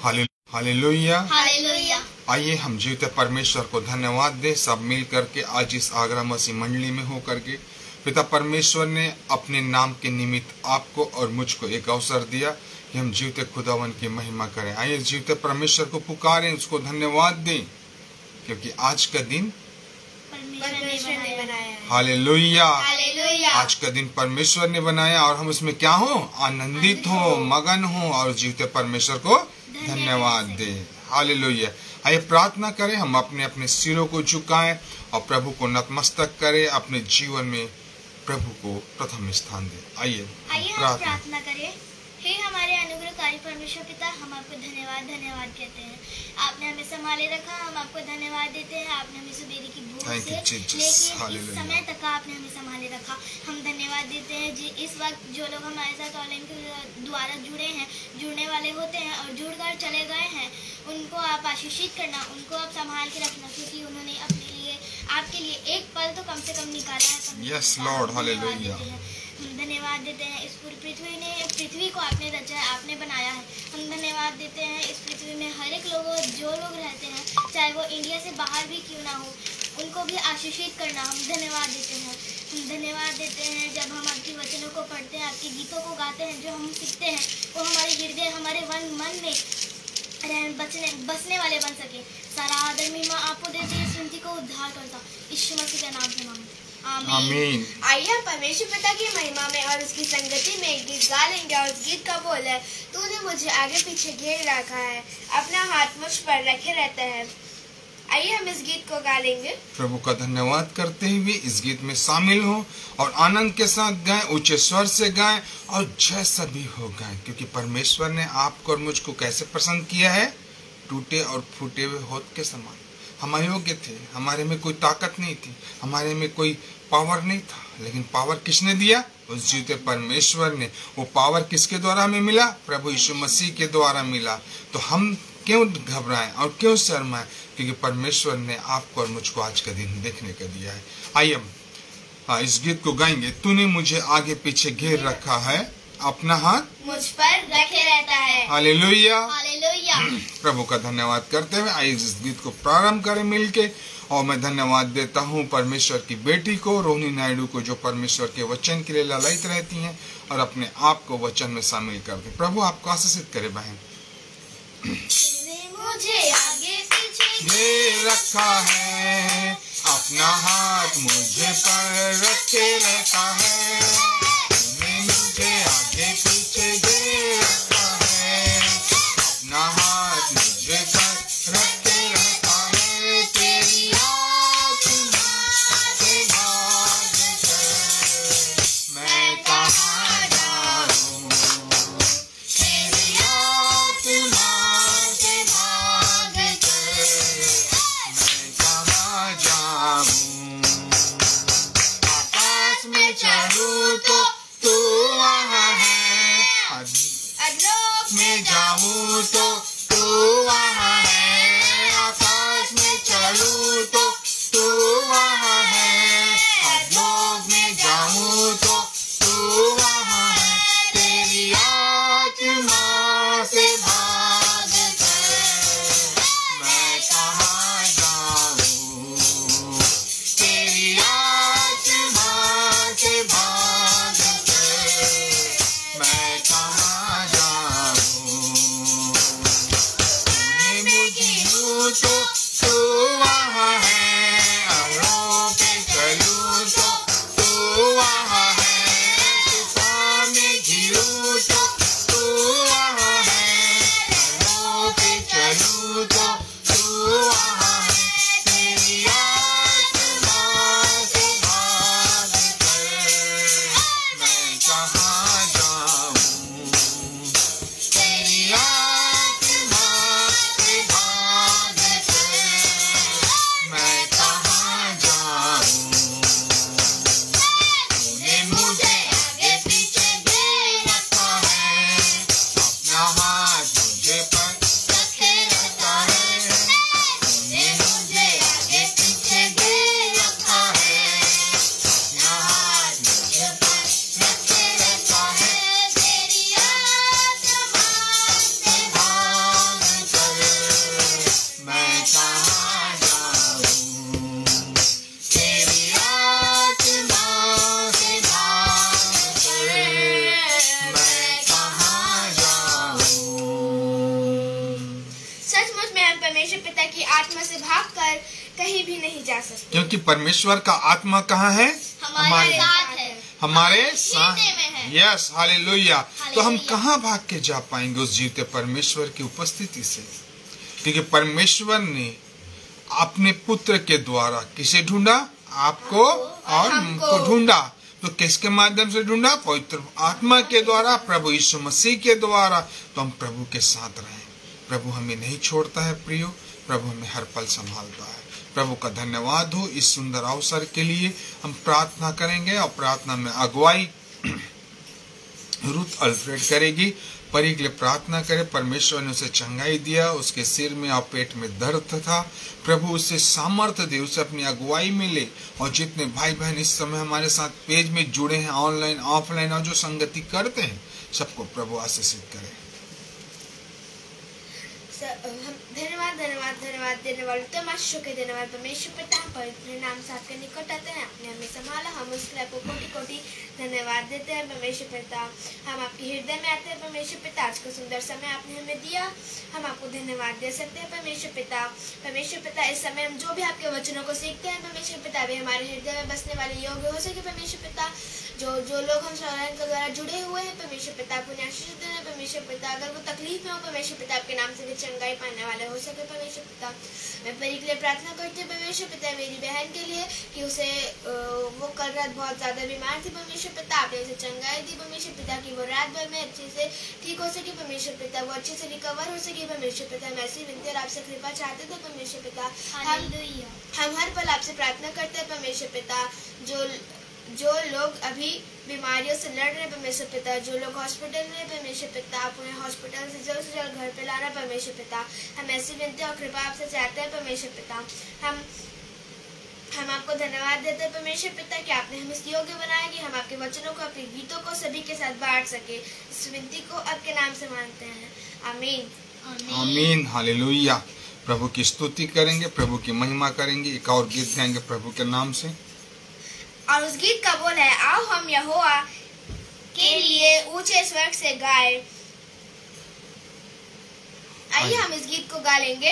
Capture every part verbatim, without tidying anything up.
Hallelujah. Hallelujah. आइए हम जीवते परमेश्वर को धन्यवाद दें सब मिल करके आज इस आगरा मसीह मंडली में हो करके। पिता परमेश्वर ने अपने नाम के निमित्त आपको और मुझको एक अवसर दिया कि हम जीवते खुदावन की महिमा करें। आइए जीवते परमेश्वर को पुकारें, उसको धन्यवाद दें, क्योंकि आज का दिन परमेश्वर ने बनाया है। हालेलुया। हालेलुया। आज का दिन परमेश्वर ने बनाया और हम उसमें क्या हो, आनंदित हो, मगन हो और जीवते परमेश्वर को धन्यवाद दें। हालेलुया। आइए प्रार्थना करें, हम अपने अपने सिरों को झुकाएं और प्रभु को नतमस्तक करें, अपने जीवन में प्रभु को प्रथम स्थान दें। आइए आइए हम प्रार्थना करें। हे हमारे अनुग्रहकारी परमेश्वर पिता, हम आपको धन्यवाद धन्यवाद कहते हैं। आपने हमें संभाले रखा, हम आपको धन्यवाद देते हैं। आपने हमें सुबेरे की भूख से लेकिन इस समय तक आपने हमें संभाले रखा, हम धन्यवाद देते हैं जी। इस वक्त जो लोग हमारे साथ ऑनलाइन के द्वारा जुड़े हैं, जुड़ने वाले होते हैं और जुड़कर चले गए हैं, उनको आप आशीषित करना, उनको आप संभाल के रखना, क्योंकि उन्होंने अपने लिए आपके लिए एक पल तो कम से कम निकाला है। Yes lord, hallelujah. धन्यवाद देते हैं इस पूरी पृथ्वी ने पृथ्वी को आपने रचा है, आपने बनाया है। हम धन्यवाद देते हैं इस पृथ्वी में हर एक लोगों जो लोग रहते हैं, चाहे वो इंडिया से बाहर भी क्यों ना हो, उनको भी आशीषित करना, हम धन्यवाद देते हैं। हम धन्यवाद देते हैं जब हम आपके वचनों को पढ़ते हैं, आपके गीतों को गाते हैं, जो हम सीखते हैं वो हमारे हृदय हमारे वन मन में बचने बसने वाले बन सके। सारा आदर महिमा आपको देते हैं, सुनती को उद्धार करता यीशु मसीह का नाम से मांगते। आमीन। आइए हम परमेश्वर पिता की महिमा में और उसकी संगति में एक गीत गा लेंगे और उस गीत का बोल है, तूने मुझे आगे पीछे घेर रखा है, अपना हाथ मुझ पर रखे रहता है। आइए हम इस गीत को गा लेंगे। प्रभु का धन्यवाद करते हुए इस गीत में शामिल हो और आनंद के साथ गाएं, ऊंचे स्वर से गाएं और जैसा भी हो गाएं, क्योंकि परमेश्वर ने आपको और मुझको कैसे पसंद किया है, टूटे और फूटे हुए होत के समान। हम अयोग्य थे, हमारे में कोई ताकत नहीं थी, हमारे में कोई पावर नहीं था, लेकिन पावर किसने दिया, उस जीवते परमेश्वर ने। वो पावर किसके द्वारा हमें मिला, प्रभु यीशु मसीह के द्वारा मिला। तो हम क्यों घबराएं और क्यों शर्माएं, क्योंकि परमेश्वर ने आपको और मुझको आज का दिन देखने का दिया है। आइए हम इस गीत को गाएंगे। तूने मुझे आगे पीछे घेर रखा है, अपना हाथ मुझ पर रखे रहता है। हालेलुया। हालेलुया। प्रभु का धन्यवाद करते हुए आइए इस गीत को प्रारंभ करें मिलके। और मैं धन्यवाद देता हूँ परमेश्वर की बेटी को, रोहिणी नायडू को, जो परमेश्वर के वचन के लिए ललायित रहती हैं और अपने आप को वचन में शामिल करते। प्रभु आपको आशीषित करे बहन। मुझे आगे पीछे घेर रखा है, अपना हाथ मुझे पर रखे रहता है, तूने मुझे आगे पीछे घेर रखा है, अपना हाथ मुझे पर रखे रहता है, तेरी आत्मा से भाग कर मैं कहाँ जाऊँ, तेरी आत्मा से भाग कर मैं कहाँ जाऊँ। आकाश में चढ़ूँ तो तू वहाँ है, अधलोक में जाऊँ तो तू वहाँ है, आकाश में चढ़ूँ तो तू वहाँ है, अधलोक में जाऊँ तो तू वहाँ है, तेरी आत्मा से भाग कर मैं कहाँ जाऊँ, तेरी आत्मा से भाग कर मैं कहाँ जाऊँ। तूने परमेश्वर पिता की आत्मा से भागकर कहीं भी नहीं जा सकते, क्योंकि परमेश्वर का आत्मा कहाँ है? हमारे साथ है, हमारे साथ। सीने में है। Yes, hallelujah. तो हम हालेलुया। कहाँ भाग के जा पाएंगे उस जीवते परमेश्वर की उपस्थिति से? क्योंकि परमेश्वर ने अपने पुत्र के द्वारा किसे ढूंढा? आपको और हमको ढूंढा। तो किसके माध्यम से ढूंढा? पवित्र आत्मा के द्वारा, प्रभु यीशु मसीह के द्वारा। तो हम प्रभु के साथ रहें। प्रभु हमें नहीं छोड़ता है प्रियो, प्रभु हमें हर पल संभालता है। प्रभु का धन्यवाद हो इस सुंदर अवसर के लिए। हम प्रार्थना करेंगे और प्रार्थना में अगुवाई रूथ अल्फ्रेड करेगी। परी के लिए प्रार्थना करें। परमेश्वर ने उसे चंगाई दिया, उसके सिर में और पेट में दर्द था। प्रभु उसे सामर्थ्य दे, उसे अपनी अगुवाई में ले। और जितने भाई बहन इस समय हमारे साथ पेज में जुड़े हैं, ऑनलाइन ऑफलाइन, और जो संगति करते हैं, सबको प्रभु आशीषित करे। धन्यवाद धन्यवाद धन्यवाद देने वाले तमाशों के धन्यवाद परमेश्वर पिता, पवित्र नाम से आपके निकट आते हैं, आपने हमें संभाला, हम उसके लिए आपको कोटि कोटि धन्यवाद देते हैं परमेश्वर पिता। हम आपके हृदय में आते हैं परमेश्वर पिता, आज का सुंदर समय आपने हमें दिया, हम आपको धन्यवाद दे सकते हैं परमेश्वर पिता। परमेश्वर पिता, इस समय हम जो भी आपके वचनों को सीखते हैं परमेश्वर पिता, वे हमारे हृदय में बसने वाले योग्य हो सके परमेश्वर पिता। जो जो लोग हम ऑनलाइन के द्वारा जुड़े हुए हैं परमेश्वर पिता, आपको आशीष देना परमेश्वर पिता। अगर वो तकलीफ में हो परमेश्वर पिता, आपके नाम से भी चंगाई पाने वाले हो सके परमेश्वर पिता। मैं परी के लिए प्रार्थना करती हूँ परमेश्वर पिता, मेरी बहन के लिए, कि उसे वो कल रात बहुत ज्यादा बीमार थी परमेश्वर पिता, आपने उसे चंगाई दी परमेश्वर पिता, कि वो रात भर में अच्छे से ठीक हो सके परमेश्वर पिता, वो अच्छे से रिकवर हो सके परमेश्वर पिता। मैं ऐसी विनती और आपसे कृपा चाहते थे परमेश्वर पिता। हम हम हर पल आपसे प्रार्थना करते हैं परमेश्वर पिता। जो जो लोग अभी बीमारियों से लड़ रहे हैं परमेश्वर पिता, जो लोग हॉस्पिटल में परमेश्वर पिता, आप उन्हें हॉस्पिटल से जल्द से जल्द घर पे लाना परमेश्वर पिता। हम ऐसी विनती और कृपा आपसे चाहते हैं परमेश्वर पिता। हम हम आपको धन्यवाद देते हैं परमेश्वर पिता, कि आपने हमें इस योग्य बनाया कि हम आपके वचनों को, अपने गीतों को सभी के साथ बांट सके। इस विनती को आपके नाम से मांगते हैं, आमीन आमीन। हालेलुया। प्रभु की स्तुति करेंगे, प्रभु की महिमा करेंगे। एक और गीत गाएंगे प्रभु के नाम से, और उस गीत का बोल है, आओ हम यहोवा के लिए ऊंचे स्वर से गाएं। आइए हम इस गीत को गा लेंगे।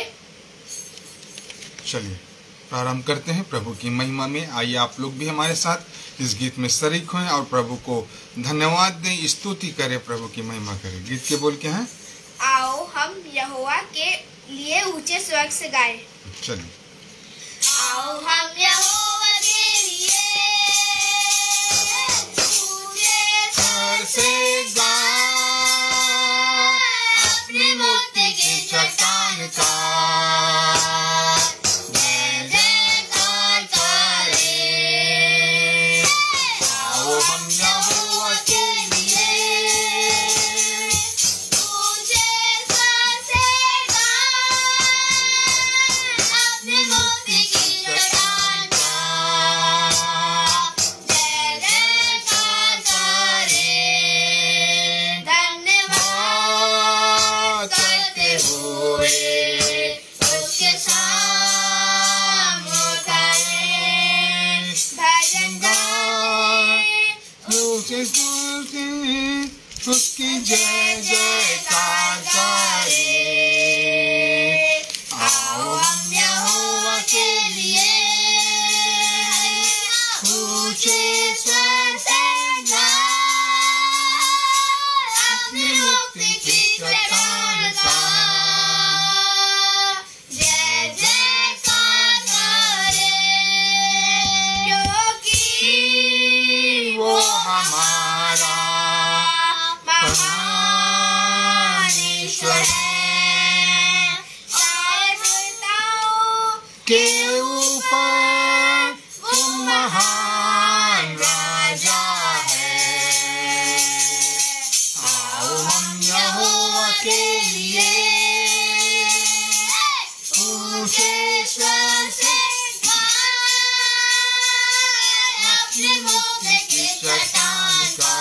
चलिए प्रारंभ करते हैं प्रभु की महिमा में। आइए आप लोग भी हमारे साथ इस गीत में शरीक हों और प्रभु को धन्यवाद दें, स्तुति करें, प्रभु की महिमा करें। गीत के बोल क्या है? आओ हम यहोवा के लिए ऊंचे स्वर से गाएं। चलिए। आओ हम यहोवा के लिए से गाएं अपनी मोती की चट्टान का जय जयकार करें। आओ हम यहोवा के लिए ऊंचे स्वर से गाएं अपनी मोती की चट्टान का जय जयकार करें। धन्यवाद करते हुए उसके सामने गाएं, भजन गाएं, उसकी जय जयकार करें। आओ हम यहोवा के लिए ऊंचे स्वर से गाएं अपनी मुक्ति की चट्टान का जय जयकार करें। क्योंकि वो हमारा महान ईश्वर है और देवताओं के ऊपर वो महान राजा है। आओ हम यहोवा के लिए ऊंचे स्वर से गाएं अपनी मुक्ति की चट्टान का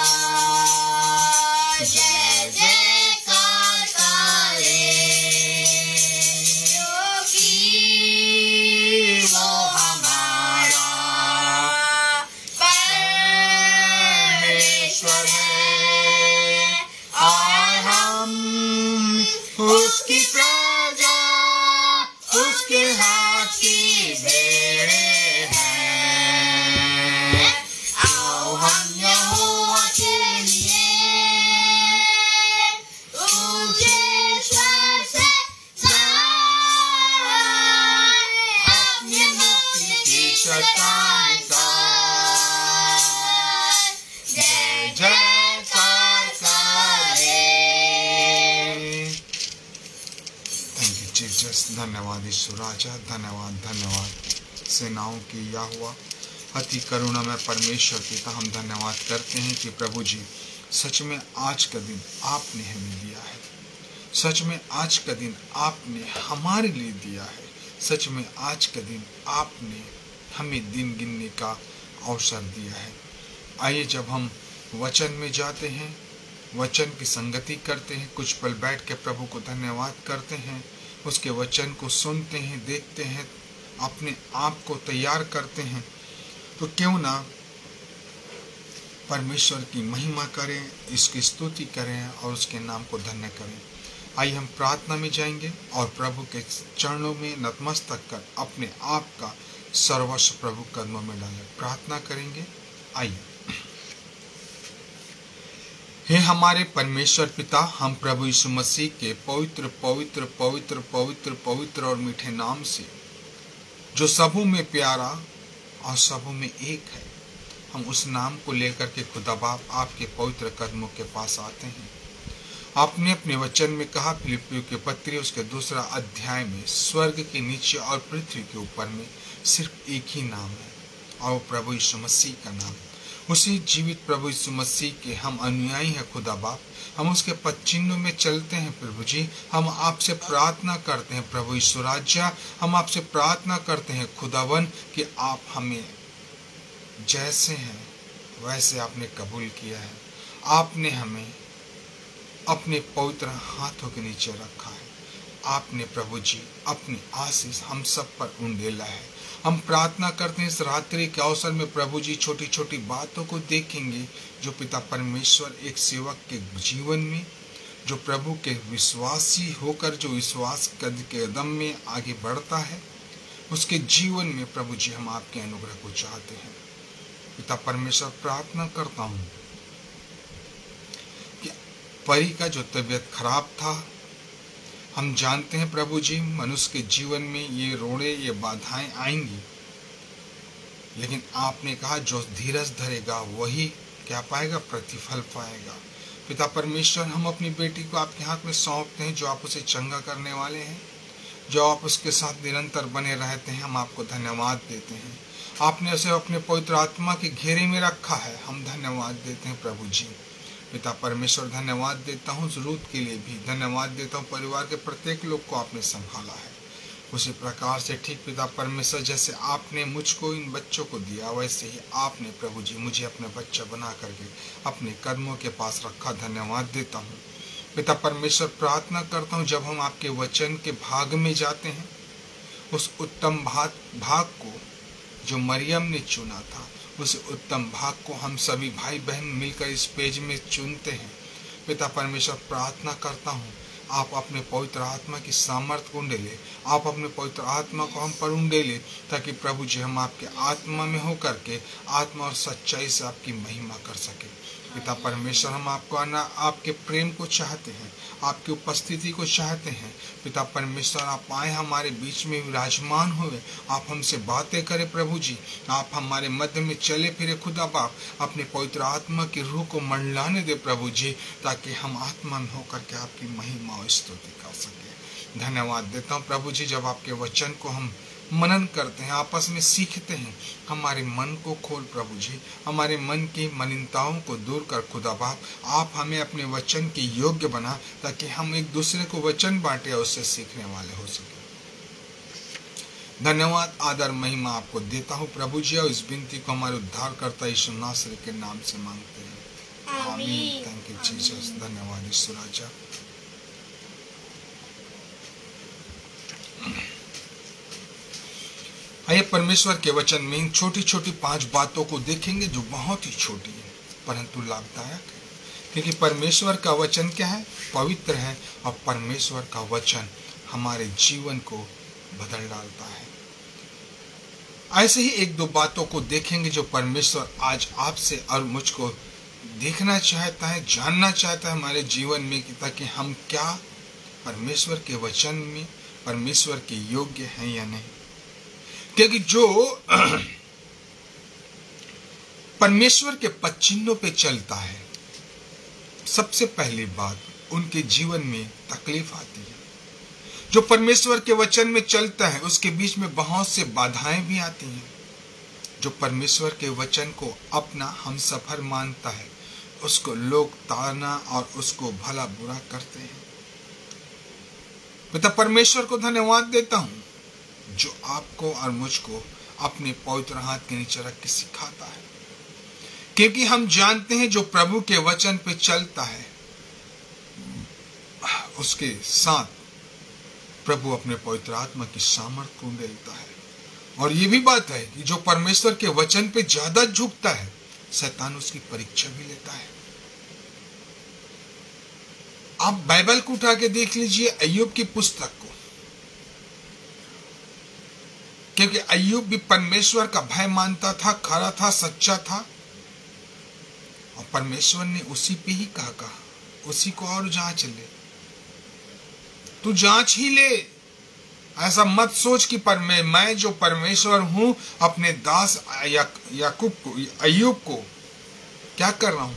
जय जयकार करें। क्योंकि वो हमारा परमेश्वर है और हम उसके हाथ की भेड़ें हैं। आओ हम यहोवा के लिए ऊंचे स्वर से गाएं, अपनी मुक्ति की चट्टान का जय जयकार करें। Thank you Jesus. धन्यवाद यीशु राजा, धन्यवाद धन्यवाद सेनाओं की यहोवा, अति करुणा में परमेश्वर पिता, हम धन्यवाद करते हैं कि प्रभु जी सच में आज का दिन आपने हमें दिया है। सच में आज का दिन आपने हमारे लिए दिया है। सच में आज का दिन आपने हमें दिन गिनने का अवसर दिया है। आइए जब हम वचन में जाते हैं, वचन की संगति करते हैं, कुछ पल बैठ के प्रभु को धन्यवाद करते हैं, उसके वचन को सुनते हैं, देखते हैं, अपने आप को तैयार करते हैं, तो क्यों ना परमेश्वर की महिमा करें, इसकी स्तुति करें और उसके नाम को धन्य करें। आइए हम प्रार्थना में जाएंगे और प्रभु के चरणों में नतमस्तक कर अपने आप का सर्वस्व प्रभु कदमों में डालें। प्रार्थना करेंगे। आइए। हे हमारे परमेश्वर पिता, हम प्रभु यीशु मसीह के पवित्र पवित्र पवित्र पवित्र पवित्र और मीठे नाम से, जो सबों में प्यारा और सबों में एक है, हम उस नाम को लेकर के खुदा बाप आपके पवित्र कदमों के पास आते हैं। आपने अपने वचन में कहा, फिलिप्पियों के पत्री उसके दूसरा अध्याय में, स्वर्ग के नीचे और पृथ्वी के ऊपर में सिर्फ एक ही नाम है और प्रभु यीशु मसीह का नाम। उसी जीवित प्रभु यीशु मसीह के हम अनुयायी हैं खुदा बाप। हम उसके पद चिन्हों में चलते हैं प्रभु जी। हम आपसे प्रार्थना करते हैं प्रभु यीशु राजा, हम आपसे प्रार्थना करते हैं खुदावन कि आप हमें जैसे हैं वैसे आपने कबूल किया है। आपने हमें अपने पवित्र हाथों के नीचे रखा है। आपने प्रभु जी अपनी आशीष हम सब पर उंडेला है। हम प्रार्थना करते हैं इस रात्रि के अवसर में प्रभु जी छोटी छोटी बातों को देखेंगे जो पिता परमेश्वर एक सेवक के जीवन में, जो प्रभु के विश्वासी होकर जो विश्वास कद के कदम में आगे बढ़ता है, उसके जीवन में प्रभु जी हम आपके अनुग्रह को चाहते हैं। पिता परमेश्वर, प्रार्थना करता हूँ कि परी का जो तबीयत खराब था, हम जानते हैं प्रभु जी मनुष्य के जीवन में ये रोड़े ये बाधाएं आएंगी, लेकिन आपने कहा जो धीरज धरेगा वही क्या पाएगा, प्रतिफल पाएगा। पिता परमेश्वर, हम अपनी बेटी को आपके हाथ में सौंपते हैं, जो आप उसे चंगा करने वाले हैं, जो आप उसके साथ निरंतर बने रहते हैं। हम आपको धन्यवाद देते हैं। आपने उसे अपने पवित्र आत्मा के घेरे में रखा है। हम धन्यवाद देते हैं प्रभु जी। पिता परमेश्वर, धन्यवाद देता हूँ जरूरत के लिए भी, धन्यवाद देता हूँ परिवार के प्रत्येक लोग को आपने संभाला है। उसी प्रकार से ठीक पिता परमेश्वर, जैसे आपने मुझको इन बच्चों को दिया, वैसे ही आपने प्रभु जी मुझे अपने बच्चा बना करके अपने कदमों के पास रखा। धन्यवाद देता हूँ पिता परमेश्वर। प्रार्थना करता हूँ जब हम आपके वचन के भाग में जाते हैं, उस उत्तम भाग भाग को जो मरियम ने चुना था, उस उत्तम भाग को हम सभी भाई बहन मिलकर इस पेज में चुनते हैं। पिता परमेश्वर, प्रार्थना करता हूँ आप अपने पवित्र आत्मा की सामर्थ्य को उंडेले, आप अपने पवित्र आत्मा को हम पर उंडेले, ताकि प्रभु जी हम आपके आत्मा में हो करके आत्मा और सच्चाई से आपकी महिमा कर सके। पिता परमेश्वर, हम आपको आना आपके प्रेम को चाहते हैं, आपकी उपस्थिति को चाहते हैं। पिता परमेश्वर, आप आए हमारे बीच में विराजमान हुए, आप हमसे बातें करें प्रभु जी, आप हमारे मध्य में चले फिरे खुदा बाप। अपने पवित्र आत्मा की रूह को मंडलाने दे प्रभु जी, ताकि हम आत्मा में होकर के आपकी महिमा और स्तुति कर सके। धन्यवाद देता हूँ प्रभु जी, जब आपके वचन को हम मनन करते हैं, आपस में सीखते हैं, हमारे मन को खोल प्रभु जी, हमारे मन की मलिनताओं को दूर कर खुदा बाप। आप हमें अपने वचन के योग्य बना, ताकि हम एक दूसरे को वचन बांटे और उससे सीखने वाले हो सके। धन्यवाद, आदर, महिमा आपको देता हूँ प्रभु जी, और इस विनती को हमारे उद्धारकर्ता यीशु नासरी के नाम से मांगते हैं, आमीन। Thank you Jesus. धन्यवाद यीशु राजा। आइए परमेश्वर के वचन में इन छोटी छोटी पांच बातों को देखेंगे जो बहुत ही छोटी है परंतु लाभदायक है, क्योंकि परमेश्वर का वचन क्या है, पवित्र है, और परमेश्वर का वचन हमारे जीवन को बदल डालता है। ऐसे ही एक दो बातों को देखेंगे जो परमेश्वर आज आपसे और मुझको देखना चाहता है, जानना चाहता है हमारे जीवन में, कि ताकि हम क्या परमेश्वर के वचन में परमेश्वर के योग्य हैं या नहीं। क्योंकि जो परमेश्वर के पद चिन्हों पे चलता है, सबसे पहली बात उनके जीवन में तकलीफ आती है। जो परमेश्वर के वचन में चलता है उसके बीच में बहुत से बाधाएं भी आती हैं। जो परमेश्वर के वचन को अपना हम सफर मानता है उसको लोग ताना और उसको भला बुरा करते हैं। पिता परमेश्वर को धन्यवाद देता हूं जो आपको और मुझको अपने पवित्र हाथ के नीचे रख के सिखाता है, क्योंकि हम जानते हैं जो प्रभु के वचन पे चलता है उसके साथ प्रभु अपने पवित्र आत्मा की सामर्थ्य को देता है। और ये भी बात है कि जो परमेश्वर के वचन पे ज्यादा झुकता है शैतान उसकी परीक्षा भी लेता है। आप बाइबल को उठा के देख लीजिए, अय्यूब की पुस्तक को, क्योंकि अय्यूब भी परमेश्वर का भय मानता था, खरा था, सच्चा था, और परमेश्वर ने उसी पे ही कहा कहा उसी को और जांच ले, तू जांच ही ले। ऐसा मत सोच कि पर मैं, मैं जो परमेश्वर हूं अपने दास या, याकूब को, अय्यूब को क्या कर रहा हूं,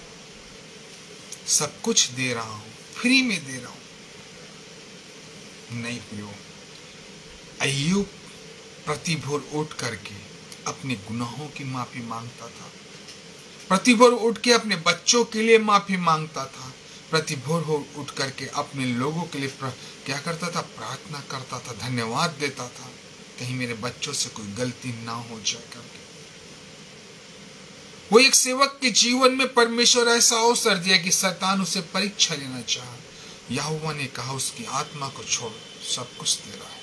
सब कुछ दे रहा हूं, फ्री में दे रहा हूं। नहीं प्रियो, अय्यूब प्रतिभोर उठ करके अपने गुनाहों की माफी मांगता था, प्रतिभोर उठ के अपने बच्चों के लिए माफी मांगता था, प्रतिभोर हो उठ करके अपने लोगों के लिए क्या करता था, प्रार्थना करता था, धन्यवाद देता था, कहीं मेरे बच्चों से कोई गलती ना हो जाए करके। वो एक सेवक के जीवन में परमेश्वर ऐसा अवसर दिया कि शैतान उसे परीक्षा लेना चाहा। यहोवा ने कहा उसकी आत्मा को छोड़, सब कुछ दे रहा है।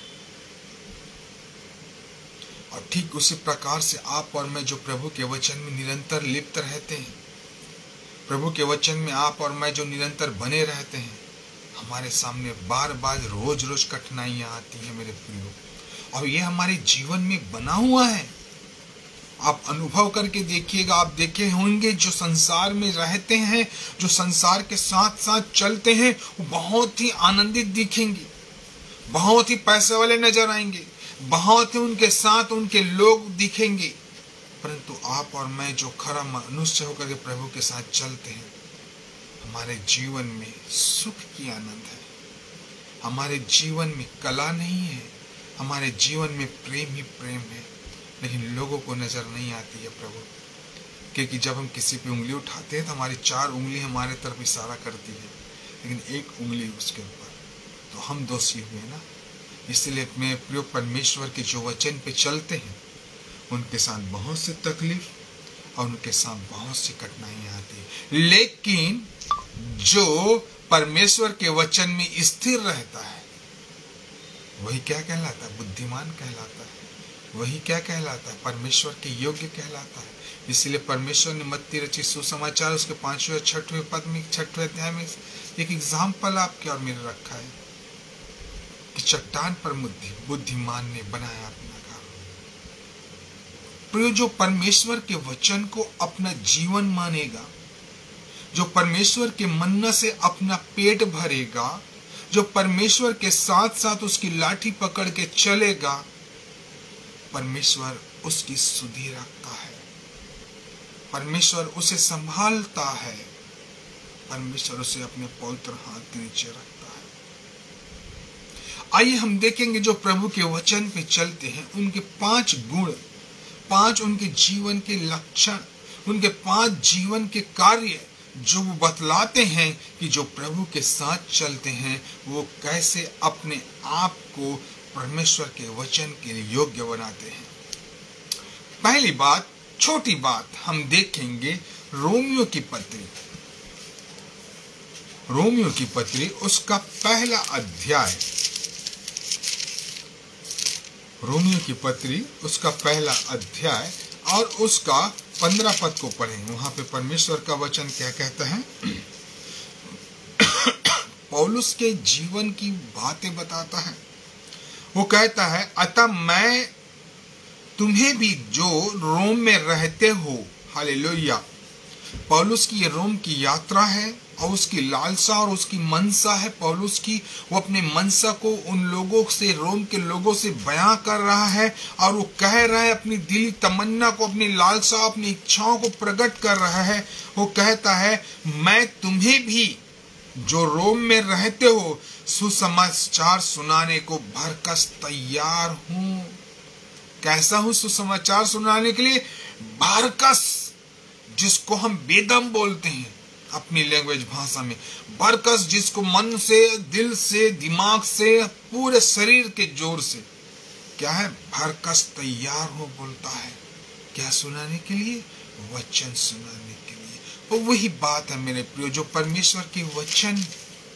और ठीक उसी प्रकार से आप और मैं जो प्रभु के वचन में निरंतर लिप्त रहते हैं, प्रभु के वचन में आप और मैं जो निरंतर बने रहते हैं, हमारे सामने बार बार रोज रोज कठिनाइयां आती हैं मेरे प्रियो, और ये हमारे जीवन में बना हुआ है। आप अनुभव करके देखिएगा, आप देखे होंगे जो संसार में रहते हैं, जो संसार के साथ साथ चलते हैं, वो बहुत ही आनंदित दिखेंगे, बहुत ही पैसे वाले नजर आएंगे, बहुत ही उनके साथ उनके लोग दिखेंगे, परंतु आप और मैं जो खरा मनुष्य होकर के प्रभु के साथ चलते हैं, हमारे जीवन में सुख की आनंद है, हमारे जीवन में कला नहीं है, हमारे जीवन में प्रेम ही प्रेम है। लेकिन लोगों को नजर नहीं आती है प्रभु, क्योंकि जब हम किसी पे उंगली उठाते हैं तो हमारी चार उंगली हमारे तरफ इशारा करती है, लेकिन एक उंगली उसके ऊपर, तो हम दोषी हुए ना। इसलिए मेरे प्रिय परमेश्वर के जो वचन पे चलते हैं उनके साथ बहुत सी तकलीफ और उनके साथ बहुत सी कठिनाइयां आती है, लेकिन जो परमेश्वर के वचन में स्थिर रहता है वही क्या कहलाता है, बुद्धिमान कहलाता है। वही क्या कहलाता है, परमेश्वर के योग्य कहलाता है। इसलिए परमेश्वर ने मत्ती रचित सुसमाचार उसके पांचवें और छठवें पद में, छठवें अध्याय में एक एग्जाम्पल आपके और मेरे रखा है कि चट्टान पर बुद्धिमान ने बनाया अपना घर। प्रियो, जो परमेश्वर के वचन को अपना जीवन मानेगा, जो परमेश्वर के मन्ना से अपना पेट भरेगा, जो परमेश्वर के साथ साथ उसकी लाठी पकड़ के चलेगा, परमेश्वर उसकी सुधि रखता है, परमेश्वर उसे संभालता है, परमेश्वर उसे अपने पवित्र हाथ के नीचे रखता है। आइए हम देखेंगे जो प्रभु के वचन पे चलते हैं उनके पांच गुण, पांच उनके जीवन के लक्षण, उनके पांच जीवन के कार्य जो वो बतलाते हैं कि जो प्रभु के साथ चलते हैं वो कैसे अपने आप को परमेश्वर के वचन के लिए योग्य बनाते हैं। पहली बात, छोटी बात हम देखेंगे रोमियो की पत्री, रोमियो की पत्री उसका पहला अध्याय, रोमियो की पत्री उसका पहला अध्याय और उसका पंद्रह पद को पढ़ें। वहां पे परमेश्वर का वचन क्या कहता है, पौलुस के जीवन की बातें बताता है वो कहता है, अतः मैं तुम्हें भी जो रोम में रहते हो, हालेलुया। पौलुस की ये रोम की यात्रा है और उसकी लालसा और उसकी मनसा है पौलुस की। वो अपने मनसा को उन लोगों से, रोम के लोगों से बयां कर रहा है और वो कह रहा है, अपनी दिली तमन्ना को, अपनी लालसा, अपनी इच्छाओं को प्रकट कर रहा है। वो कहता है, मैं तुम्हें भी जो रोम में रहते हो सुसमाचार सुनाने को भरकस तैयार हूं। कैसा हूं सुसमाचार सुनाने के लिए? भरकस, जिसको हम बेदम बोलते हैं अपनी लैंग्वेज भाषा में। बरकस, जिसको मन से, दिल से, दिमाग से, पूरे शरीर के जोर से क्या है, भरकस तैयार हो बोलता है। क्या सुनाने के लिए? वचन सुनाने के लिए। और वही बात है मेरे प्रियो, जो परमेश्वर के वचन,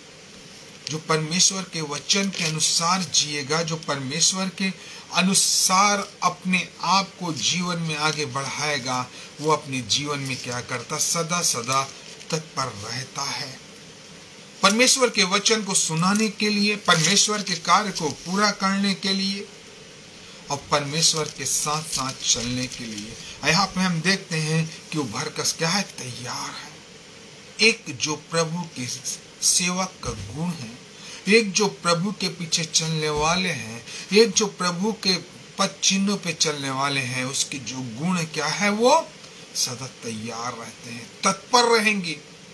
जो परमेश्वर के वचन के अनुसार जिएगा, जो परमेश्वर के अनुसार अपने आप को जीवन में आगे बढ़ाएगा, वो अपने जीवन में क्या करता? सदा सदा तत्पर रहता है परमेश्वर के वचन को सुनाने के लिए, परमेश्वर के कार्य को पूरा करने के लिए और परमेश्वर के साथ साथ चलने के लिए। यहाँ पे हम देखते हैं कि वो भरकस क्या है? तैयार है। एक जो प्रभु के सेवक का गुण है, एक जो प्रभु के पीछे चलने वाले हैं, एक जो प्रभु के पद चिन्हों पे चलने वाले हैं, उसके जो गुण क्या है? वो सदा तैयार रहते हैं, तत्पर रहेंगे।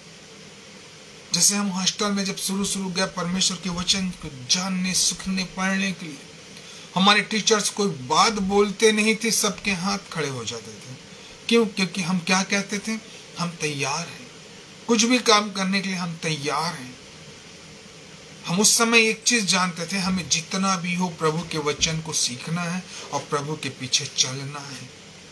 जैसे हम हॉस्टल में जब शुरू शुरू गए परमेश्वर के वचन को जानने, सीखने, पढ़ने के लिए, हमारे टीचर्स कोई बात बोलते नहीं थे, सबके हाथ खड़े हो जाते थे। क्यों? क्योंकि हम क्या कहते थे? हम तैयार हैं, कुछ भी काम करने के लिए हम तैयार हैं। हम उस समय एक चीज जानते थे, हमें जितना भी हो प्रभु के वचन को सीखना है और प्रभु के पीछे चलना है।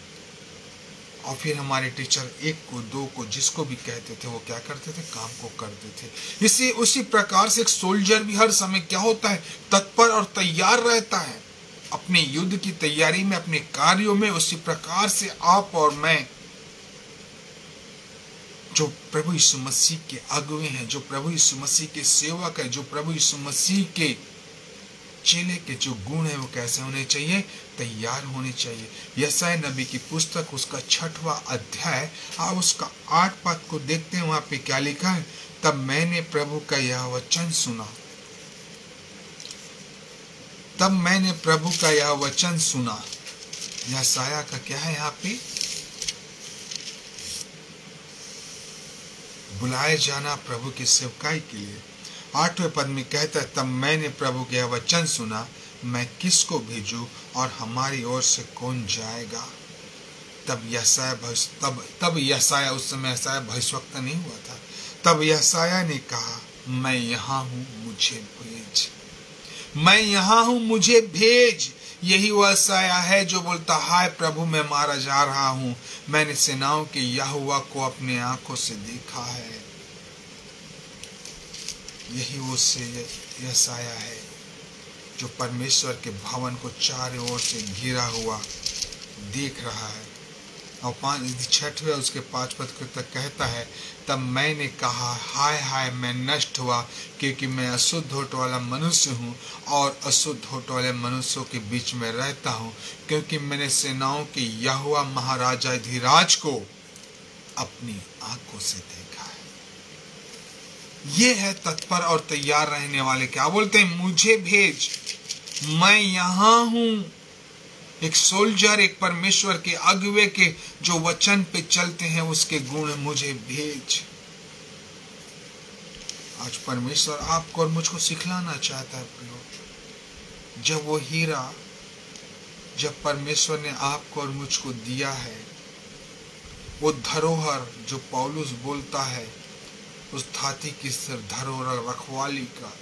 और फिर हमारे टीचर एक को, दो को, जिसको भी कहते थे, वो क्या करते थे? काम को करते थे। इसी उसी प्रकार से एक सोल्जर भी हर समय क्या होता है? तत्पर और तैयार रहता है अपने युद्ध की तैयारी में, अपने कार्यों में। उसी प्रकार से आप और मैं, जो प्रभु यीशु मसीह के अगुवे हैं, जो प्रभु यीशु मसीह के सेवक है, जो प्रभु यीशु मसीह के चेले के जो गुण है, वो कैसे होने चाहिए? तैयार होने चाहिए। यशायाह नबी की पुस्तक, उसका छठवां अध्याय, आप उसका आठ पद को देखते हैं। वहां पे क्या लिखा है? तब मैंने प्रभु का यह वचन सुना, तब मैंने प्रभु का यह वचन सुना। यशायाह का क्या है? यहाँ पे बुलाए जाना प्रभु की सेवकाई के लिए। आठवें पद में कहता है, तब मैंने प्रभु का यह वचन सुना, मैं किसको भेजूं और हमारी ओर से कौन जाएगा? तब यशायाह तब तब यशायाह उस समय यशायाह भविष्यवक्ता नहीं हुआ था। तब यशायाह ने कहा, मैं यहाँ हूँ, मुझे भेज, मैं यहाँ हूँ, मुझे भेज। यही वह यशायाह है जो बोलता, हाय प्रभु, मैं मारा जा रहा हूँ, मैंने सेनाओं के यहोवा को अपने आंखों से देखा है। यही वो से यशायाह है जो परमेश्वर के भवन को चारों ओर से घिरा हुआ देख रहा है। और पांच छठवें उसके पांच पद तक कहता है, तब मैंने कहा, हाय हाय, मैं नष्ट हुआ, क्योंकि मैं अशुद्ध होठ वाला मनुष्य हूँ और अशुद्ध होठ वाले मनुष्यों के बीच में रहता हूँ, क्योंकि मैंने सेनाओं के यहोवा महाराजा धीराज को अपनी आंखों से देखा है। ये है तत्पर और तैयार रहने वाले। क्या बोलते हैं? मुझे भेज, मैं यहाँ हूँ। एक सोल्जर, एक परमेश्वर के अगुवे के जो वचन पे चलते हैं, उसके गुण, मुझे भेज। आज परमेश्वर आपको और मुझको सिखलाना चाहता है प्रियो। जब वो हीरा, जब परमेश्वर ने आपको और मुझको दिया है, वो धरोहर जो पौलुस बोलता है, उस धाती की सिर धरोहर रखवाली का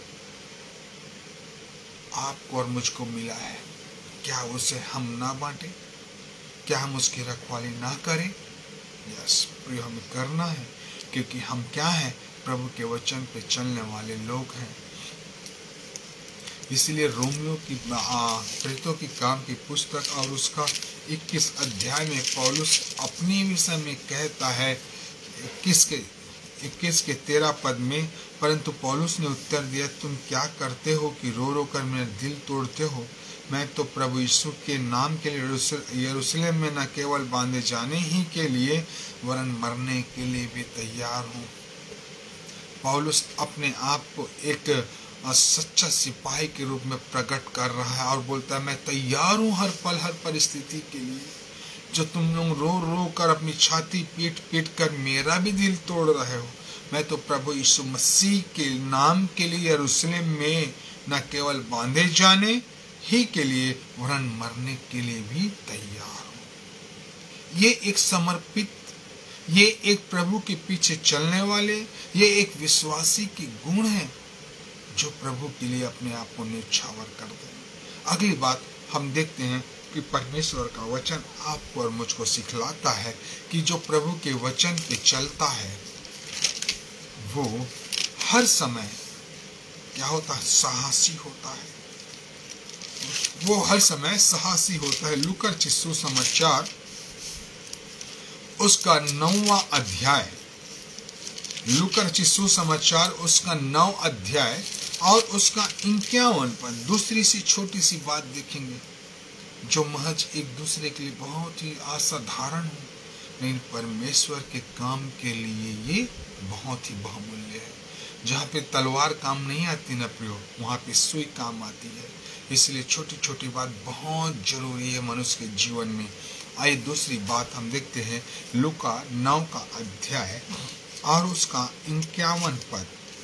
आपको और मुझको मिला है, क्या उसे हम ना बांटे? क्या हम उसकी रखवाली ना करें? यस प्रिय, हमें करना है, क्योंकि हम क्या हैं? प्रभु के वचन पे चलने वाले लोग हैं। इसलिए रोमियो की प्रेरितों की काम की पुस्तक और उसका इक्कीस अध्याय में पौलुस अपने विषय में कहता है, इक्कीस के इक्कीस के तेरह पद में, परंतु पौलुस ने उत्तर दिया, तुम क्या करते हो कि रो रो कर मेरा दिल तोड़ते हो? मैं तो प्रभु यीशु के नाम के लिए यरूशलेम में न केवल बांधे जाने ही के लिए वरन मरने के लिए भी तैयार हूँ। पौलुस अपने आप को एक सच्चा सिपाही के रूप में प्रकट कर रहा है और बोलता है, मैं तैयार हूँ हर पल हर परिस्थिति के लिए। जो तुम लोग रो रो कर अपनी छाती पीट पीट कर मेरा भी दिल तोड़ रहे हो, मैं तो प्रभु यीशु मसीह के नाम के लिए यरूशलेम में न केवल बांधे जाने ही के लिए वरन मरने के लिए भी तैयार हूँ। ये एक समर्पित, ये एक प्रभु के पीछे चलने वाले, ये एक विश्वासी की गुण है जो प्रभु के लिए अपने आप को न्यौछावर कर दे। अगली बात हम देखते हैं कि परमेश्वर का वचन आपको और मुझको सिखलाता है कि जो प्रभु के वचन पे चलता है वो हर समय क्या होता है? साहसी होता है। वो हर समय साहसी होता है। लूका रचित सुसमाचार उसका नौवां अध्याय, लूका रचित सुसमाचार उसका नौ अध्याय और उसका इक्यावन पद, दूसरी सी छोटी सी बात देखेंगे जो महज एक दूसरे के लिए बहुत ही असाधारण हो, लेकिन परमेश्वर के काम के लिए ये बहुत ही बहुमूल्य है। जहाँ पे तलवार काम नहीं आती ना प्रियो, वहाँ पे सुई काम आती है। इसलिए छोटी छोटी बात बहुत जरूरी है मनुष्य के जीवन में। आइए दूसरी बात हम देखते हैं, लूका नौ का अध्याय और उसका इक्यावन पद।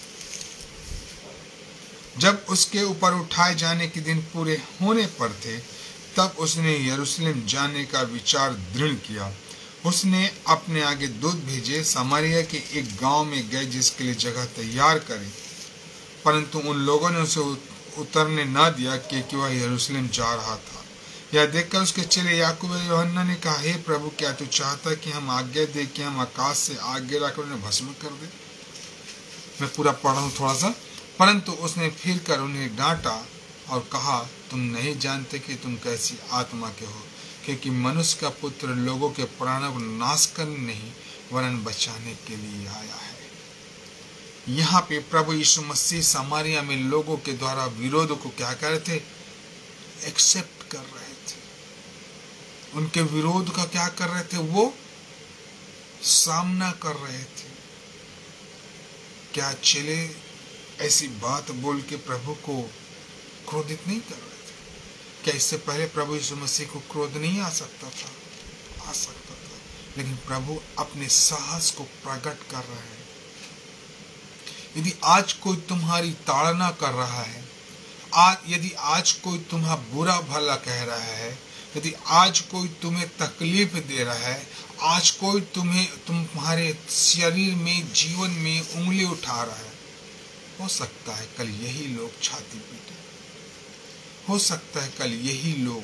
जब उसके ऊपर उठाए जाने के दिन पूरे होने पर थे, तब उसने यरूशलेम जाने का विचार दृढ़ किया। उसने अपने आगे दूत भेजे, सामरिया के एक गांव में गए जिसके लिए जगह तैयार करे, परंतु उन लोगों ने उसे उतरने न दिया क्योंकि वह यरूशलेम जा रहा था। यह देखकर उसके चेले याकूब और यूहन्ना ने कहा, हे प्रभु, क्या तू चाहता कि हम आज्ञा दे कि हम आकाश से आगे लाकर उन्हें भस्म कर दे? मैं पूरा पढ़ रहा हूँ थोड़ा सा। परंतु उसने फिर कर उन्हें डांटा और कहा, तुम नहीं जानते कि तुम कैसी आत्मा के हो, क्योंकि मनुष्य का पुत्र लोगों के प्राणों को नाश करने नहीं वरन बचाने के लिए आया है। यहाँ पे प्रभु यीशु मसीह सामरिया में लोगों के द्वारा विरोध को क्या कर रहे थे? एक्सेप्ट कर रहे थे। उनके विरोध का क्या कर रहे थे? वो सामना कर रहे थे। क्या चेले ऐसी बात बोल के प्रभु को क्रोधित नहीं कर रहे थे? क्या इससे पहले प्रभु यीशु मसीह को क्रोध नहीं आ सकता था? आ सकता था, लेकिन प्रभु अपने साहस को प्रकट कर रहे हैं। यदि आज कोई तुम्हारी ताड़ना कर रहा है, आज यदि आज कोई तुम्हारा बुरा भला कह रहा है, यदि आज कोई तुम्हें तकलीफ दे रहा है, आज कोई तुम्हें तुम्हारे शरीर में जीवन में उंगली उठा रहा है, हो सकता है कल यही लोग छाती पीटे, हो सकता है कल यही लोग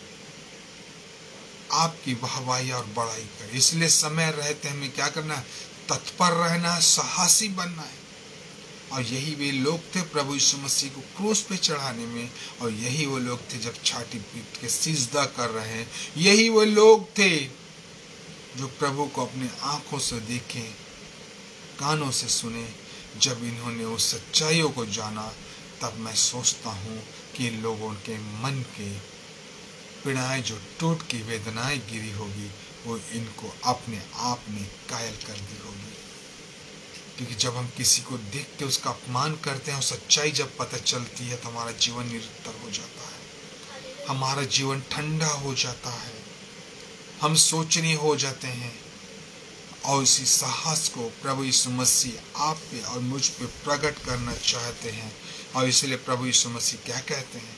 आपकी वाहवाही और बड़ाई करें। इसलिए समय रहते हमें क्या करना है? तत्पर रहना है, साहसी बनना है। और यही वे लोग थे प्रभु यीशु मसीह को क्रूस पे चढ़ाने में, और यही वो लोग थे जब छाती पीट के सिजदा कर रहे हैं। यही वो लोग थे जो प्रभु को अपने आंखों से देखे, कानों से सुने। जब इन्होंने उस सच्चाइयों को जाना, तब मैं सोचता हूँ कि लोगों के मन के पीड़ाएं जो टूट की वेदनाएं गिरी होगी, वो इनको अपने आप में कायल कर दी होगी। क्योंकि जब हम किसी को देख के उसका अपमान करते हैं और सच्चाई जब पता चलती है, तो हमारा जीवन निरंतर हो जाता है, हमारा जीवन ठंडा हो जाता है, हम सोचने हो जाते हैं। और इसी साहस को प्रभु यीशु मसीह आप पे और मुझ पे प्रकट करना चाहते हैं। और इसलिए प्रभु यीशु मसीह क्या कहते हैं?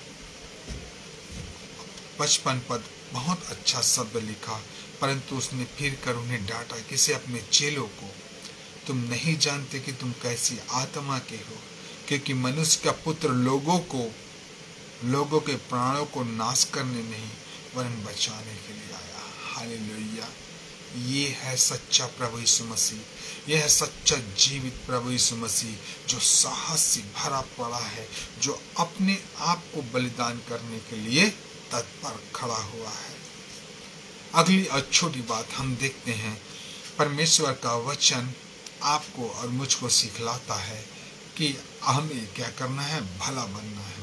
पचपन पद बहुत अच्छा शब्द लिखा, परंतु उसने फिर कर उन्हें डांटा, किसे? अपने चेलों को। तुम नहीं जानते कि तुम कैसी आत्मा के हो, क्योंकि मनुष्य का पुत्र लोगों को लोगों के प्राणों को नाश करने नहीं वरन बचाने के लिए आया। हालेलुया! ये है सच्चा प्रभु यीशु मसीह, यह है सच्चा जीवित प्रभु यीशु मसीह, जो साहस से भरा पड़ा है, जो अपने आप को बलिदान करने के लिए तत्पर खड़ा हुआ है। अगली और छोटी बात हम देखते हैं, परमेश्वर का वचन आपको और मुझको सिखलाता है कि हमें क्या करना है, भला बनना है।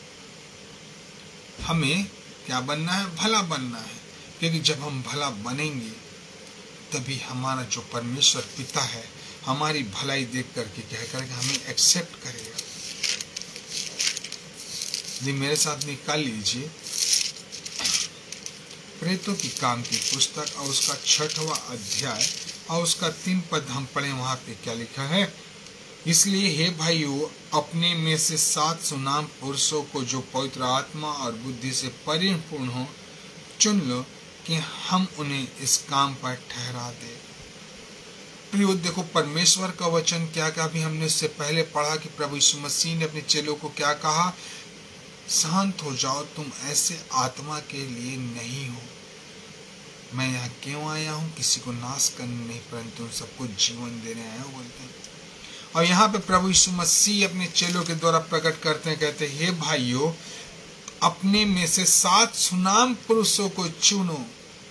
हमें क्या बनना है, भला बनना है। क्योंकि जब हम भला बनेंगे तभी हमारा जो परमेश्वर पिता है हमारी भलाई देख करके क्या करेगा, हमें एक्सेप्ट करेगा। जी मेरे साथ निकाल लीजिए प्रेतों की काम की पुस्तक और उसका छठवां अध्याय और उसका तीन पद हम पढ़े। वहां पे क्या लिखा है, इसलिए हे भाइयों, अपने में से सात सुनाम पुरुषों को जो पवित्र आत्मा और बुद्धि से परिपूर्ण हो चुन लो कि हम उन्हें इस काम पर ठहरा दे। प्रियो देखो, परमेश्वर का वचन क्या क्या भी हमने इससे पहले पढ़ा कि प्रभु यीशु मसीह ने अपने चेलों को क्या कहा, शांत हो जाओ, तुम ऐसे आत्मा के लिए नहीं हो। मैं यहाँ क्यों आया हूँ, किसी को नाश करने नहीं परंतु उन सबको जीवन देने आया हूँ बोलते हैं। और यहाँ पे प्रभु यीशु मसीह अपने चेलों के द्वारा प्रकट करते हैं, कहते हैं हे भाइयों, अपने में से सात सुनाम पुरुषों को चुनो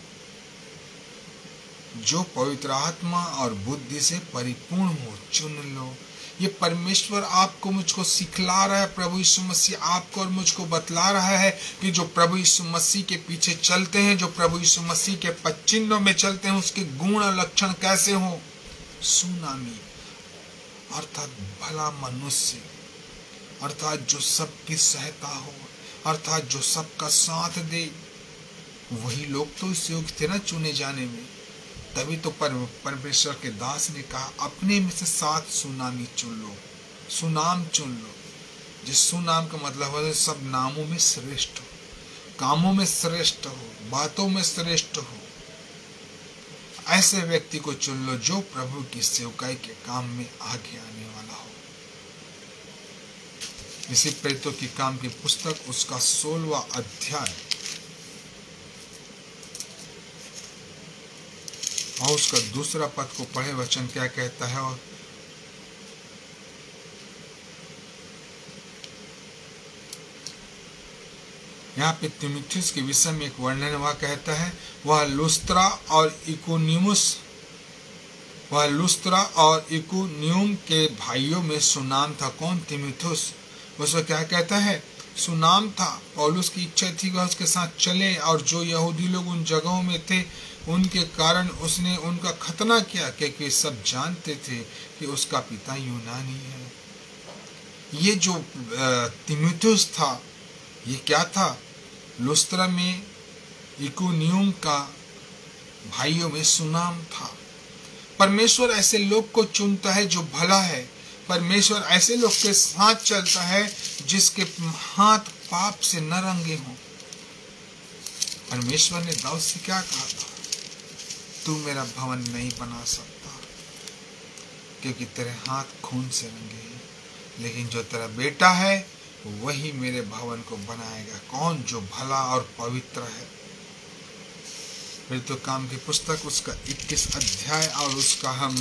जो पवित्र आत्मा और बुद्धि से परिपूर्ण हो, चुन लो। ये परमेश्वर आपको मुझको सिखला रहा है, प्रभु यीशु मसीह आपको और मुझको बतला रहा है कि जो प्रभु यीशु मसीह के पीछे चलते हैं, जो प्रभु यीशु मसीह के पद चिन्हों में चलते हैं, उसके गुण और लक्षण कैसे हो। सुनामी अर्थात भला मनुष्य, अर्थात जो सबकी सहायता हो, अर्थात जो सबका साथ दे। वही लोग तो इस योग्य थे ना चुने जाने में। तभी तो परमेश्वर के दास ने कहा अपने में से सात सुनामी चुन लो, सुनाम चुन लो। जिस सुनाम का मतलब है सब नामों में श्रेष्ठ हो, कामों में श्रेष्ठ हो, बातों में श्रेष्ठ हो। ऐसे व्यक्ति को चुन लो जो प्रभु की सेवकाई के काम में आगे आने वाला हो। इसी प्रेतों की काम की पुस्तक उसका सोलहवां अध्याय और उसका दूसरा पद को पढ़े, वचन क्या कहता है। और यहाँ पे तीमुथियुस के विषय में एक वर्णन वह कहता है, वह लुस्त्रा और इकुनियुस वह लुस्त्रा और इकुनियुम के भाइयों में सुनाम था। कौन? तीमुथियुस। उसको क्या कहता है, सुनाम था। पौलुस की इच्छा थी वह उसके साथ चले, और जो यहूदी लोग उन जगहों में थे उनके कारण उसने उनका खतना किया, क्योंकि सब जानते थे कि उसका पिता यूनानी है। ये जो तीमुथियुस था, ये क्या था? लुस्त्रा में इकुनियुम का भाइयों में सुनाम था। परमेश्वर ऐसे लोग को चुनता है जो भला है। परमेश्वर ऐसे लोग के साथ चलता है जिसके हाथ पाप से न रंगे हों। परमेश्वर ने दाऊद से क्या कहा था? तू मेरा भवन नहीं बना सकता क्योंकि तेरे हाथ खून से रंगे हैं, लेकिन जो तेरा बेटा है वही मेरे भवन को बनाएगा। कौन? जो भला और पवित्र है। फिर तो काम की पुस्तक उसका इक्कीस अध्याय और उसका हम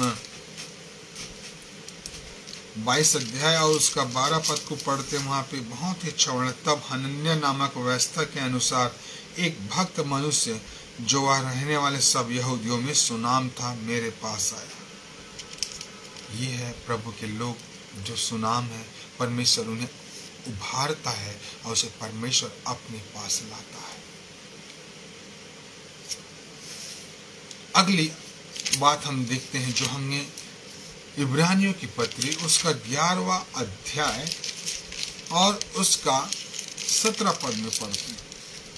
बाईस अध्याय और उसका बारह पद को पढ़ते, वहां पे बहुत ही अच्छा वर्णन। तब हनन्याह नामक व्यवस्था के अनुसार एक भक्त मनुष्य जो वह रहने वाले सब यहूदियों में सुनाम था मेरे पास आया। ये है प्रभु के लोग जो सुनाम है। परमेश्वर उन्हें उभारता है और उसे परमेश्वर अपने पास लाता है। अगली बात हम देखते हैं जो हमने इब्रानियों की पत्री उसका ग्यारहवां अध्याय और उसका सत्रह पद में पढ़ते हैं।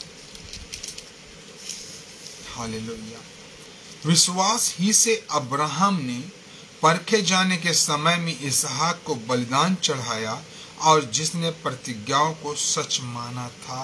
हालेलुया। विश्वास ही से अब्राहम ने परखे जाने के समय में इसहाक को बलिदान चढ़ाया और जिसने प्रतिज्ञाओं को सच माना था।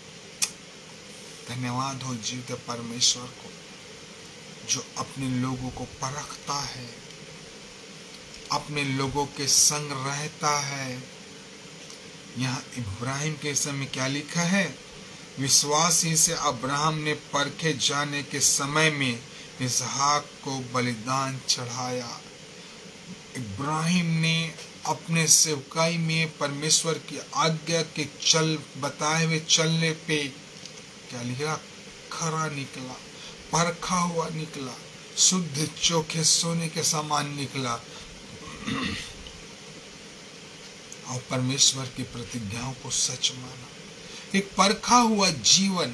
धन्यवाद हो जीवते परमेश्वर को जो अपने लोगों को परखता है, अपने लोगों के संग रहता है। यहाँ इब्राहिम के समय क्या लिखा है? विश्वास ही से अब्राहम ने परखे जाने के समय में इसहाक को बलिदान चढ़ाया। इब्राहिम ने अपने सेवकाई में परमेश्वर की आज्ञा के चल बताए हुए चलने पे क्या लिखा? खरा निकला, परखा हुआ निकला, शुद्ध चोखे सोने के समान निकला। और परमेश्वर की प्रतिज्ञाओं को सच माना। एक परखा हुआ जीवन।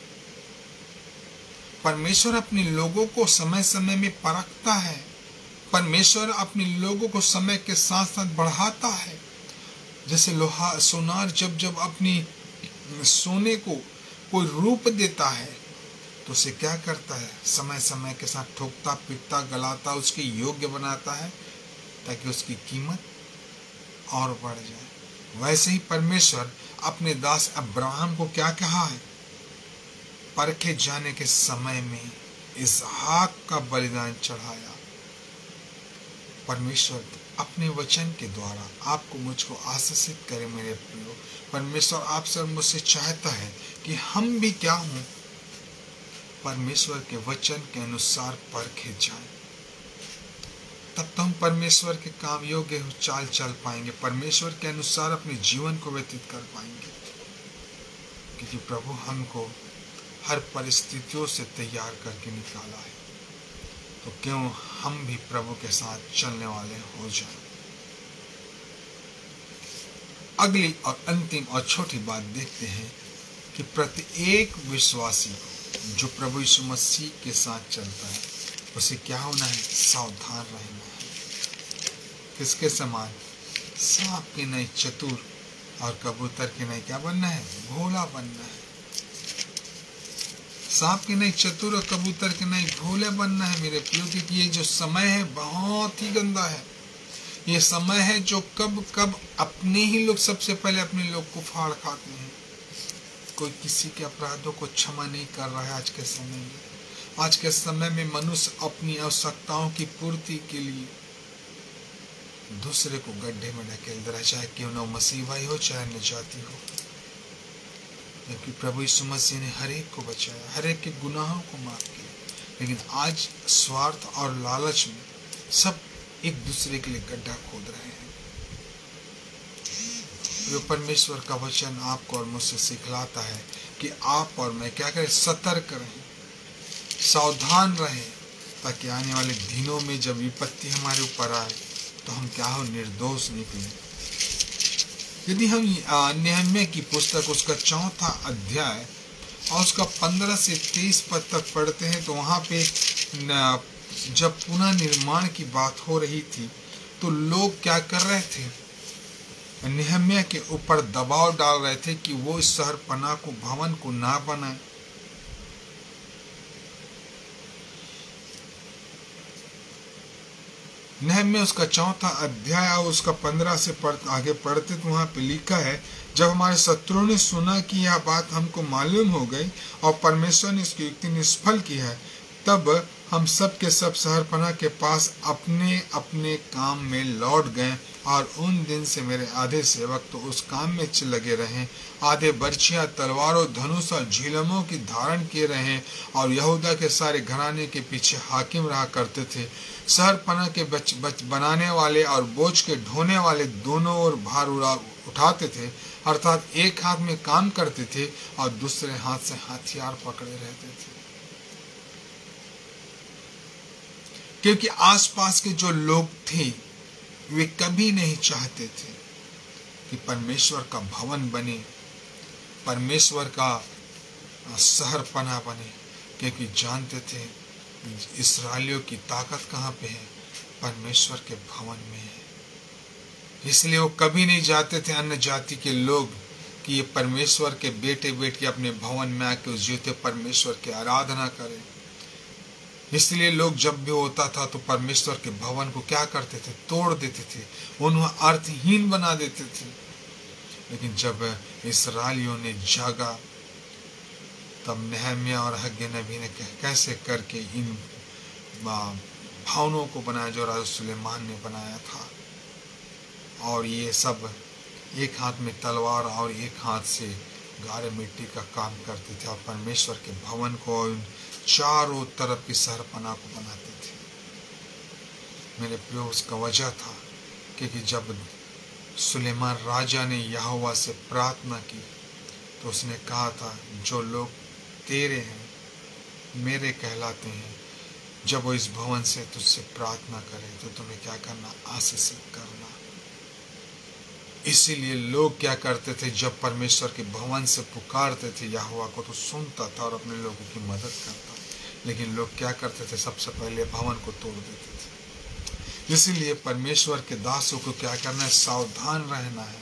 परमेश्वर अपने लोगों को समय समय में परखता है। परमेश्वर अपने लोगों को समय के साथ साथ बढ़ाता है। जैसे लोहा सोनार जब जब अपनी सोने को कोई रूप देता है तो उसे क्या करता है, समय समय के साथ ठोकता पीटता गलाता उसके योग्य बनाता है ताकि उसकी कीमत और बढ़ जाए। वैसे ही परमेश्वर अपने दास अब्राहम को क्या कहा है, परखे जाने के समय में इसहाक का बलिदान चढ़ाया। परमेश्वर अपने वचन के द्वारा आपको मुझको आशीषित करे मेरे प्रियो। परमेश्वर आपसे मुझसे चाहता है कि हम भी क्या हों, परमेश्वर के वचन के अनुसार परखे जाएं। तब तो हम परमेश्वर के काम योग्य चाल चल पाएंगे, परमेश्वर के अनुसार अपने जीवन को व्यतीत कर पाएंगे। क्योंकि प्रभु हमको हर परिस्थितियों से तैयार करके निकाला है, तो क्यों हम भी प्रभु के साथ चलने वाले हो जाएं। अगली और अंतिम और छोटी बात देखते हैं कि प्रत्येक विश्वासी जो प्रभु यीशु मसीह के साथ चलता है उसे क्या होना है, सावधान रहना है। किसके समान, सांप के नहीं चतुर और कबूतर के नहीं क्या बनना है, भोला बनना है। सांप के नहीं चतुर और कबूतर के नहीं भोले बनना है मेरे प्रियो। क्योंकि ये जो समय है बहुत ही गंदा है। ये समय है जो कब कब अपने ही लोग सबसे पहले अपने लोग को फाड़ खाते हैं। कोई किसी के अपराधों को क्षमा नहीं कर रहा है आज के समय में। आज के समय में मनुष्य अपनी आवश्यकताओं की पूर्ति के लिए दूसरे को गड्ढे में ढकेल दे रहा है, चाहे क्यों ना मसीह भाई हो चाहे न जाति हो। जबकि प्रभु यीशु मसीह ने हर एक को बचाया, हर एक के गुनाहों को माफ किया। लेकिन आज स्वार्थ और लालच में सब एक दूसरे के लिए गड्ढा खोद रहे हैं। जो परमेश्वर का वचन आपको और मुझसे सिखलाता है कि आप और मैं क्या करें, सतर्क रहें, सावधान रहें, ताकि आने वाले दिनों में जब विपत्ति हमारे ऊपर आए तो हम क्या हो, निर्दोष निकलें। यदि हम नेहम्याह की पुस्तक उसका चौथा अध्याय और उसका पंद्रह से तेईस पद तक पढ़ते हैं तो वहाँ पे जब पुनः निर्माण की बात हो रही थी तो लोग क्या कर रहे थे, नेहम्याह के ऊपर दबाव डाल रहे थे कि वो इस शहरपनाह को भवन को ना बनाए। नेहम्याह उसका चौथा अध्याय और उसका पंद्रह से पढ़, आगे पढ़ते तो वहाँ पे लिखा है, जब हमारे शत्रुओं ने सुना कि यह बात हमको मालूम हो गई और परमेश्वर ने इसकी युक्ति निष्फल की है, तब हम सब के सब शहरपनाह के पास अपने अपने काम में लौट गए। और उन दिन से मेरे आधे सेवक तो उस काम में लगे रहे, आधे बर्छियां तलवारों धनुष और झिलमों की धारण किए रहे और यहूदा के सारे घराने के पीछे हाकिम रहा करते थे। शहरपनाह के बच, बच बनाने वाले और बोझ के ढोने वाले दोनों ओर भार उड़ा उठाते थे, अर्थात एक हाथ में काम करते थे और दूसरे हाथ से हथियार पकड़े रहते थे। क्योंकि आसपास के जो लोग थे वे कभी नहीं चाहते थे कि परमेश्वर का भवन बने, परमेश्वर का शहर पना बने, क्योंकि जानते थे इस्राएलियों की ताकत कहाँ पे है, परमेश्वर के भवन में है। इसलिए वो कभी नहीं जाते थे अन्य जाति के लोग कि ये परमेश्वर के बेटे बेटी अपने भवन में आके उस जीवते परमेश्वर की आराधना करें। इसलिए लोग जब भी होता था तो परमेश्वर के भवन को क्या करते थे, तोड़ देते थे, उन्हें अर्थहीन बना देते थे। लेकिन जब इस्राएलियों ने जागा तब नेहम्याह और हग्गे नबी ने कैसे करके इन भवनों को बनाया जो राजा सुलेमान ने बनाया था। और ये सब एक हाथ में तलवार और एक हाथ से गारे मिट्टी का काम करते थे और परमेश्वर के भवन को चारों तरफ की शहरपनाह को बनाते थे। मेरे प्रियो, उसका वजह था क्योंकि जब सुलेमान राजा ने यहोवा से प्रार्थना की तो उसने कहा था, जो लोग तेरे हैं, मेरे कहलाते हैं, जब वो इस भवन से तुझसे प्रार्थना करे तो तुम्हें क्या करना, आशीषित करना। इसीलिए लोग क्या करते थे, जब परमेश्वर के भवन से पुकारते थे यहोवा को तो सुनता था और अपने लोगों की मदद करता। लेकिन लोग क्या करते थे, सबसे पहले भवन को तोड़ देते थे। इसीलिए परमेश्वर के दासों को क्या करना है, सावधान रहना है,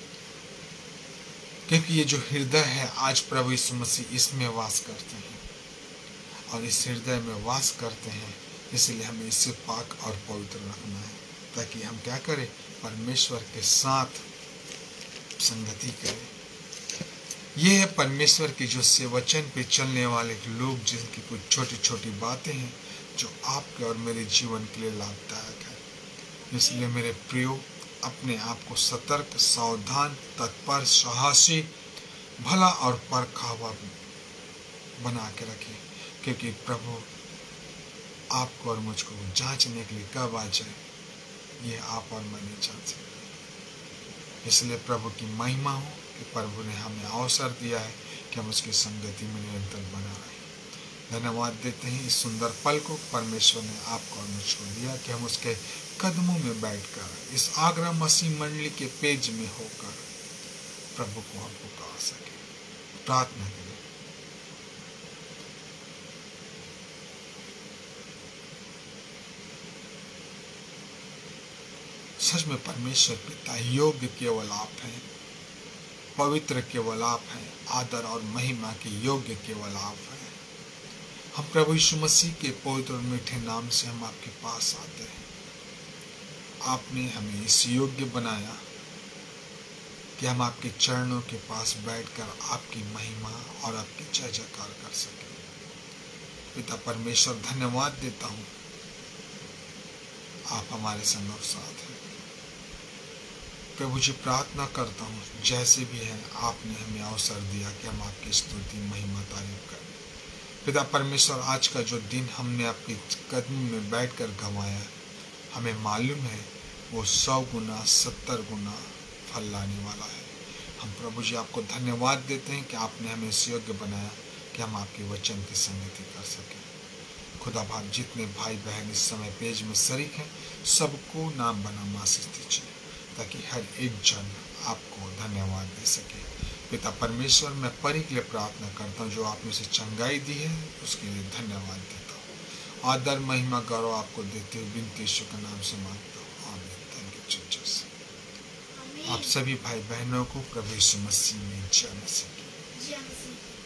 क्योंकि ये जो हृदय है आज प्रभु यीशु मसीह इसमें वास करते हैं और इस हृदय में वास करते हैं। इसलिए हमें इससे पाक और पवित्र रखना है ताकि हम क्या करें, परमेश्वर के साथ संगति करें। ये है परमेश्वर के जो सेवचन पे चलने वाले लोग, जिनकी कुछ छोटी छोटी बातें हैं जो आपके और मेरे जीवन के लिए लाभदायक है। इसलिए मेरे प्रियो, अपने आप को सतर्क, सावधान, तत्पर, साहसी, भला और परखा हुआ बना के रखें, क्योंकि प्रभु आपको और मुझको जांचने के लिए कब आ जाए ये आप और मैं नहीं जान सकते। इसलिए प्रभु की महिमा हो कि प्रभु ने हमें अवसर दिया है कि हम उसकी संगति में निरंतर बना रहे। धन्यवाद देते हैं इस सुंदर पल को परमेश्वर ने आपको और मुझको दिया कि हम उसके कदमों में बैठकर इस आगरा मसीह मंडली के पेज में होकर प्रभु को हम पुकार सके। प्रार्थना करें। सच में परमेश्वर पिता योग्य केवल आप हैं, पवित्र केवल आप हैं, आदर और महिमा के योग्य केवल आप हैं। हम प्रभु यीशु मसीह के पवित्र और मीठे नाम से हम आपके पास आते हैं। आपने हमें इस योग्य बनाया कि हम आपके चरणों के पास बैठकर आपकी महिमा और आपकी जय जयकार कर सकें। पिता परमेश्वर, धन्यवाद देता हूँ, आप हमारे संग और साथ हैं। प्रभु जी, प्रार्थना करता हूँ जैसे भी है आपने हमें अवसर दिया कि हम आपकी स्तुति, महिमा, तारीफ करें। पिता परमेश्वर, आज का जो दिन हमने आपके कदमों में बैठकर गंवाया, हमें मालूम है वो सौ गुना सत्तर गुना फल लाने वाला है। हम प्रभु जी आपको धन्यवाद देते हैं कि आपने हमें इस योग्य बनाया कि हम आपके वचन की संगति कर सकें। खुदा बाप, जितने भाई बहन इस समय पेज में शरीक हैं, सबको नाम बना आशीष दीजिए ताकि हर एक जन आपको धन्यवाद दे सके। पिता परमेश्वर, मैं परी के लिए प्रार्थना करता हूँ, जो आपने उसे चंगाई दी है उसके लिए धन्यवाद देता हूँ। आदर, महिमा, गौरव आपको देते हुए बिनती यीशु के नाम से मांगता हूँ, आमीन। Thank you Jesus. आप सभी भाई बहनों को प्रभु यीशु मसीह में जय मसीह।